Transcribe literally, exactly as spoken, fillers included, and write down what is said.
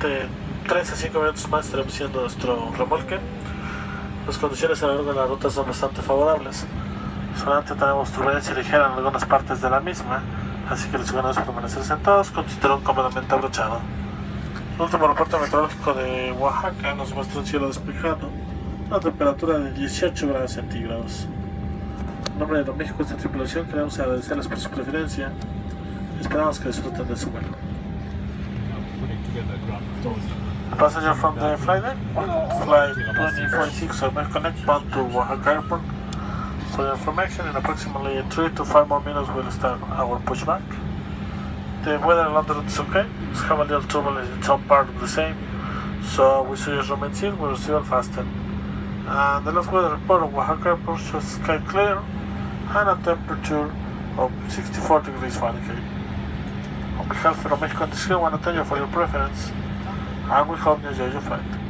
aproximadamente tres a cinco minutos más estaremos haciendo nuestro remolque. Las condiciones a lo largo de la ruta son bastante favorables. Solamente tenemos turbulencia ligera en algunas partes de la misma, así que les sugerimos permanecer sentados con cinturón cómodamente abrochado. El último reporte meteorológico de Oaxaca nos muestra un cielo despejado, una temperatura de dieciocho grados centígrados. En nombre de México, esta tripulación, queremos agradecerles por su preferencia y esperamos que disfruten de su vuelo. Passenger from the flight deck, flight twenty forty-six of MexicoCity bound to Oaxaca Airport. For your information, in approximately three to five more minutes we'll start our pushback. The weather in London is okay, it's have a little turbulence in some part of the same, so we suggest remain seated, we'll receive faster. And the last weather report of Oaxaca Airport shows sky clear and a temperature of sixty-four degrees Fahrenheit. On behalf of Mexico and the I want to thank you for your preference, and we hope you enjoy your flight.